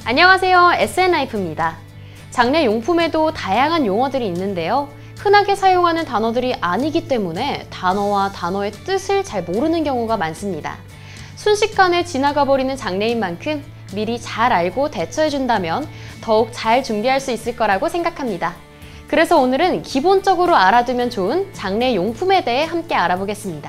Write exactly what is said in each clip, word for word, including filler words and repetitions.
안녕하세요, 에스엔라이프입니다. 장례 용품에도 다양한 용어들이 있는데요. 흔하게 사용하는 단어들이 아니기 때문에 단어와 단어의 뜻을 잘 모르는 경우가 많습니다. 순식간에 지나가 버리는 장례인 만큼 미리 잘 알고 대처해준다면 더욱 잘 준비할 수 있을 거라고 생각합니다. 그래서 오늘은 기본적으로 알아두면 좋은 장례 용품에 대해 함께 알아보겠습니다.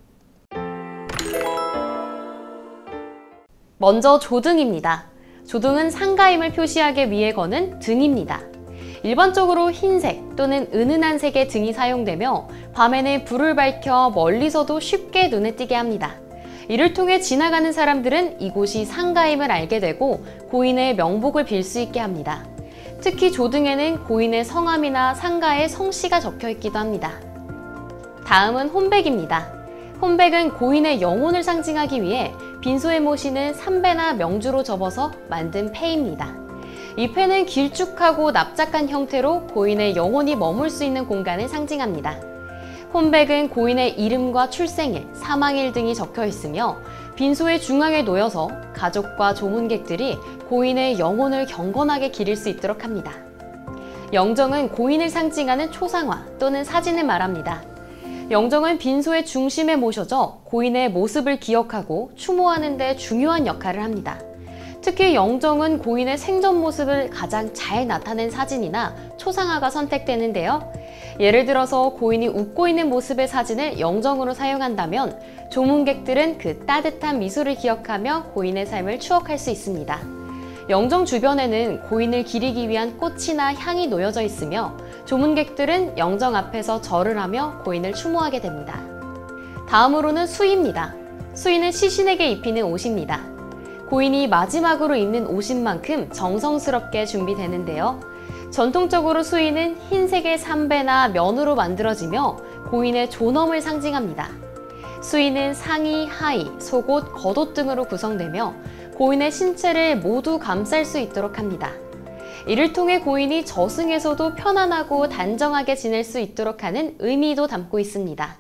먼저 조등입니다. 조등은 상가임을 표시하기 위해 거는 등입니다. 일반적으로 흰색 또는 은은한 색의 등이 사용되며 밤에는 불을 밝혀 멀리서도 쉽게 눈에 띄게 합니다. 이를 통해 지나가는 사람들은 이곳이 상가임을 알게 되고 고인의 명복을 빌 수 있게 합니다. 특히 조등에는 고인의 성함이나 상가의 성씨가 적혀 있기도 합니다. 다음은 혼백입니다. 혼백은 고인의 영혼을 상징하기 위해 빈소에 모시는 삼배나 명주로 접어서 만든 패입니다. 이 패는 길쭉하고 납작한 형태로 고인의 영혼이 머물 수 있는 공간을 상징합니다. 혼백은 고인의 이름과 출생일, 사망일 등이 적혀 있으며 빈소의 중앙에 놓여서 가족과 조문객들이 고인의 영혼을 경건하게 기릴 수 있도록 합니다. 영정은 고인을 상징하는 초상화 또는 사진을 말합니다. 영정은 빈소의 중심에 모셔져 고인의 모습을 기억하고 추모하는 데 중요한 역할을 합니다. 특히 영정은 고인의 생전 모습을 가장 잘 나타낸 사진이나 초상화가 선택되는데요. 예를 들어서 고인이 웃고 있는 모습의 사진을 영정으로 사용한다면 조문객들은 그 따뜻한 미소를 기억하며 고인의 삶을 추억할 수 있습니다. 영정 주변에는 고인을 기리기 위한 꽃이나 향이 놓여져 있으며 조문객들은 영정 앞에서 절을 하며 고인을 추모하게 됩니다. 다음으로는 수의입니다. 수의는 시신에게 입히는 옷입니다. 고인이 마지막으로 입는 옷인 만큼 정성스럽게 준비되는데요. 전통적으로 수의는 흰색의 삼배나 면으로 만들어지며 고인의 존엄을 상징합니다. 수의는 상의, 하의, 속옷, 겉옷 등으로 구성되며 고인의 신체를 모두 감쌀 수 있도록 합니다. 이를 통해 고인이 저승에서도 편안하고 단정하게 지낼 수 있도록 하는 의미도 담고 있습니다.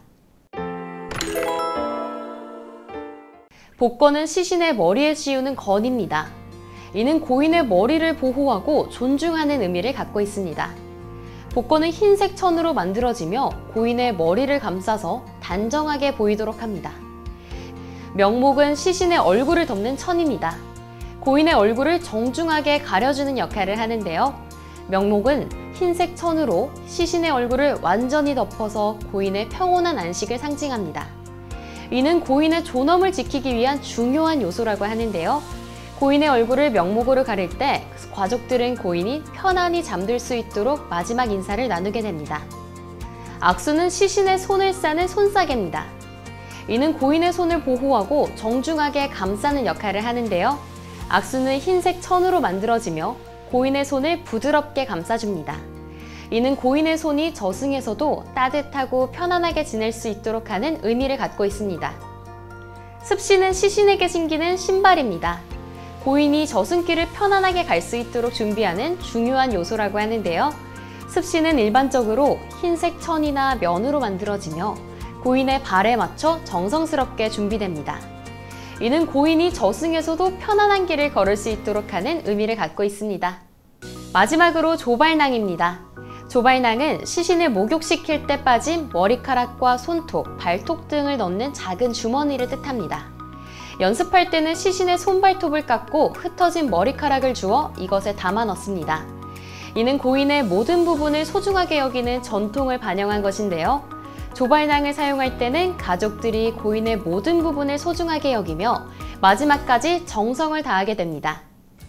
복건은 시신의 머리에 씌우는 건입니다. 이는 고인의 머리를 보호하고 존중하는 의미를 갖고 있습니다. 복건은 흰색 천으로 만들어지며 고인의 머리를 감싸서 단정하게 보이도록 합니다. 명목은 시신의 얼굴을 덮는 천입니다. 고인의 얼굴을 정중하게 가려주는 역할을 하는데요. 명목은 흰색 천으로 시신의 얼굴을 완전히 덮어서 고인의 평온한 안식을 상징합니다. 이는 고인의 존엄을 지키기 위한 중요한 요소라고 하는데요. 고인의 얼굴을 명목으로 가릴 때 가족들은 고인이 편안히 잠들 수 있도록 마지막 인사를 나누게 됩니다. 악수는 시신의 손을 싸는 손싸개입니다. 이는 고인의 손을 보호하고 정중하게 감싸는 역할을 하는데요. 악수는 흰색 천으로 만들어지며 고인의 손을 부드럽게 감싸줍니다. 이는 고인의 손이 저승에서도 따뜻하고 편안하게 지낼 수 있도록 하는 의미를 갖고 있습니다. 습시는 시신에게 신기는 신발입니다. 고인이 저승길을 편안하게 갈 수 있도록 준비하는 중요한 요소라고 하는데요. 습시는 일반적으로 흰색 천이나 면으로 만들어지며 고인의 발에 맞춰 정성스럽게 준비됩니다. 이는 고인이 저승에서도 편안한 길을 걸을 수 있도록 하는 의미를 갖고 있습니다. 마지막으로 조발낭입니다. 조발낭은 시신을 목욕시킬 때 빠진 머리카락과 손톱, 발톱 등을 넣는 작은 주머니를 뜻합니다. 연습할 때는 시신의 손발톱을 깎고 흩어진 머리카락을 주어 이것에 담아 넣습니다. 이는 고인의 모든 부분을 소중하게 여기는 전통을 반영한 것인데요. 조발낭을 사용할 때는 가족들이 고인의 모든 부분을 소중하게 여기며 마지막까지 정성을 다하게 됩니다.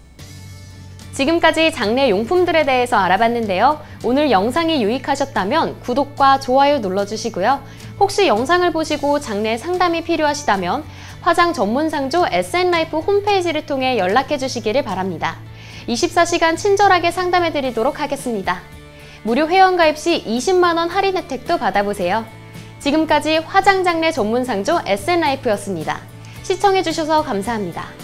지금까지 장례 용품들에 대해서 알아봤는데요. 오늘 영상이 유익하셨다면 구독과 좋아요 눌러주시고요. 혹시 영상을 보시고 장례 상담이 필요하시다면 화장 전문 상조 에스엔라이프 홈페이지를 통해 연락해 주시기를 바랍니다. 이십사 시간 친절하게 상담해 드리도록 하겠습니다. 무료 회원가입 시 이십만 원 할인 혜택도 받아보세요. 지금까지 화장장례 전문 상조 에스엔라이프였습니다. 시청해주셔서 감사합니다.